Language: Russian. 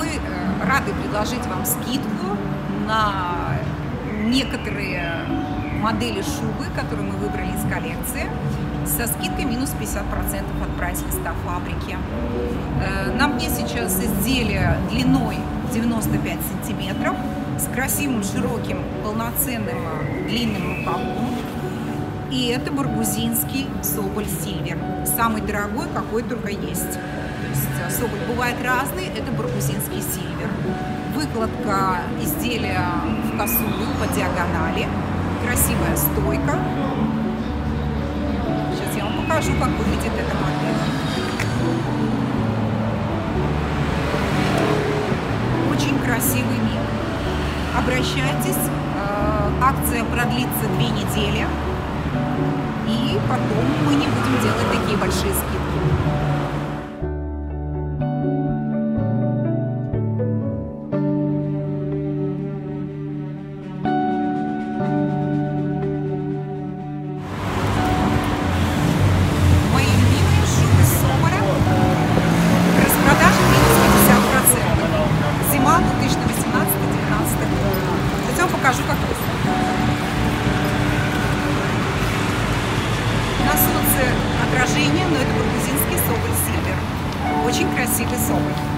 Мы рады предложить вам скидку на некоторые модели шубы, которые мы выбрали из коллекции, со скидкой минус 50% от прайс-листа фабрики. На мне сейчас изделие длиной 95 сантиметров с красивым, широким, полноценным, длинным рукавом. И это баргузинский Соболь Сильвер, самый дорогой, какой только есть. То есть Соболь бывает разный, это баргузинский Сильвер. Выкладка изделия в косую по диагонали, красивая стойка. Сейчас я вам покажу, как выглядит эта модель. Очень красивый мир. Обращайтесь, акция продлится 2 недели, и потом мы не будем делать такие большие скидки. Покажу, как выглядит. На солнце отражение, но это баргузинский Соболь Сильвер. Очень красивый соболь.